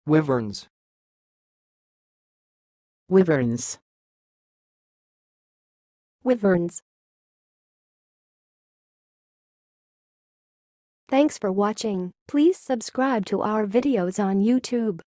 Wiverns. Wiverns. Wiverns. Thanks for watching. Please subscribe to our videos on YouTube.